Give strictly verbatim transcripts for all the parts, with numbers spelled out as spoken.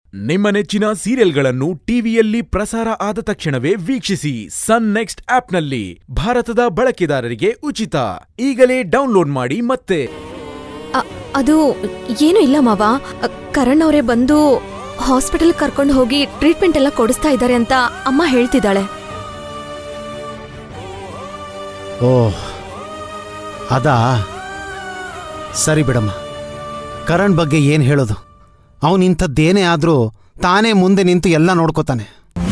ನಿಮ್ಮ ನೆಚ್ಚಿನ ಸೀರಿಯಲ್ಗಳನ್ನು ಟಿವಿಯಲ್ಲಿ ಪ್ರಸಾರ ಆದ ತಕ್ಷಣವೇ ವೀಕ್ಷಿಸಿ ಸನ್ ನೆಕ್ಸ್ಟ್ ಆಪ್ನಲ್ಲಿ. ಭಾರತದ ಬಳಕೆದಾರರಿಗೆ ಉಚಿತ. ಈಗಲೇ ಡೌನ್ಲೋಡ್ ಮಾಡಿ. ಮತ್ತೆ ಅದು ಏನು ಇಲ್ಲ ಮಾವ, ಕರಣ್ ಅವರೇ ಬಂದು ಹಾಸ್ಪಿಟಲ್ ಕರ್ಕೊಂಡು ಹೋಗಿ ಟ್ರೀಟ್ಮೆಂಟ್ ಎಲ್ಲ ಕೊಡಿಸ್ತಾ ಇದ್ದಾರೆ ಅಂತ ಅಮ್ಮ ಹೇಳ್ತಿದ್ದಾಳೆ. ಓಹ್ ಅದಾ, ಸರಿ ಬಿಡಮ್ಮ. ಕರಣ್ ಬಗ್ಗೆ ಏನ್ ಹೇಳೋದು? ಅವನಿಂಥದ್ದೇನೇ ಆದ್ರೂ ತಾನೇ ಮುಂದೆ ನಿಂತು ಎಲ್ಲ ನೋಡ್ಕೋತಾನೆ.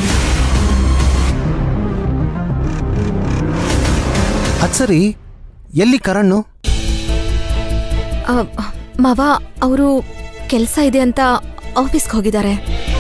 ಅದ್ ಸರಿ, ಎಲ್ಲಿ ಕರಣ್? ಮಾವ, ಅವರು ಕೆಲಸ ಇದೆ ಅಂತ ಆಫೀಸ್ಗೆ ಹೋಗಿದ್ದಾರೆ.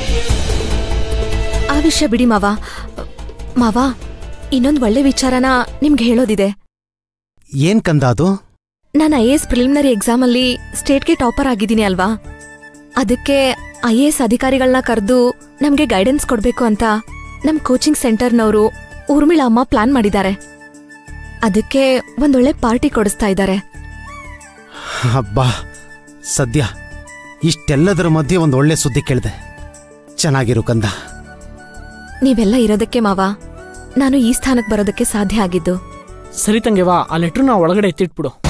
ಆ ವಿಷಯ ಬಿಡಿ ಮಾವ. ಮಾವ, ಇನ್ನೊಂದು ಒಳ್ಳೆ ವಿಚಾರನ ನಿಮ್ಗೆ ಹೇಳೋದಿದೆ. ಏನ್ ಕಂದ ಅದು? ನಾನು ಐ ಎ ಎಸ್ ಪ್ರಿಲಿಮಿನರಿ ಎಕ್ಸಾಮಲ್ಲಿ ಸ್ಟೇಟ್ಗೆ ಟಾಪರ್ ಆಗಿದ್ದೀನಿ ಅಲ್ವಾ, ಅದಕ್ಕೆ ಐ ಎ ಎಸ್ ಅಧಿಕಾರಿಗಳನ್ನ ಕರೆದು ನಮ್ಗೆ ಗೈಡೆನ್ಸ್ ಕೊಡ್ಬೇಕು ಅಂತ ನಮ್ ಕೋಚಿಂಗ್ ಸೆಂಟರ್ನವರು ಊರ್ಮಿಳಾ ಅಮ್ಮ ಪ್ಲಾನ್ ಮಾಡಿದ್ದಾರೆ. ಅದಕ್ಕೆ ಒಂದೊಳ್ಳೆ ಪಾರ್ಟಿ ಕೊಡಿಸ್ತಾ ಇದ್ದಾರೆ. ಹಬ್ಬಾ, ಸದ್ಯ ಇಷ್ಟೆಲ್ಲದರ ಮಧ್ಯೆ ಒಂದು ಒಳ್ಳೆ ಸುದ್ದಿ ಕೇಳಿದೆ. ಚೆನ್ನಾಗಿರು ಕಂದ. ನೀವೆಲ್ಲ ಇರೋದಕ್ಕೆ ಮಾವ ನಾನು ಈ ಸ್ಥಾನಕ್ಕೆ ಬರೋದಕ್ಕೆ ಸಾಧ್ಯ ಆಗಿದ್ದು. ಸರಿ ತಂಗೆವಾ, ಆ ಲೆಟ್ರನ್ನ ಒಳಗಡೆ ಎತ್ತಿಟ್ಬಿಡು.